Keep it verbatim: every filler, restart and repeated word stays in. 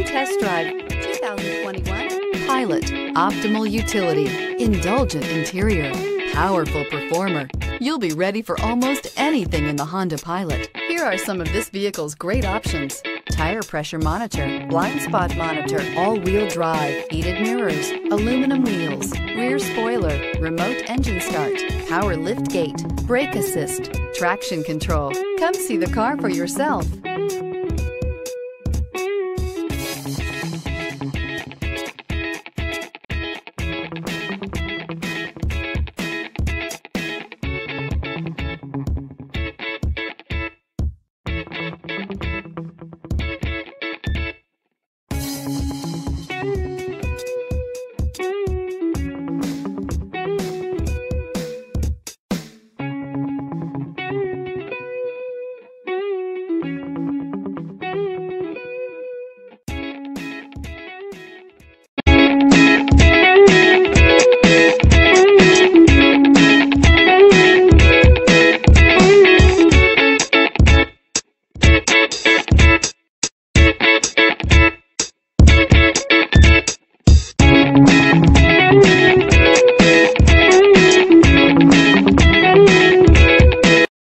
test drive two thousand twenty-one Pilot. Optimal utility, indulgent interior, powerful performer. You'll be ready for almost anything in the Honda Pilot. Here are some of this vehicle's great options: tire pressure monitor, blind spot monitor, all-wheel drive, heated mirrors, aluminum wheels, rear spoiler, remote engine start, power lift gate, brake assist, traction control. Come see the car for yourself.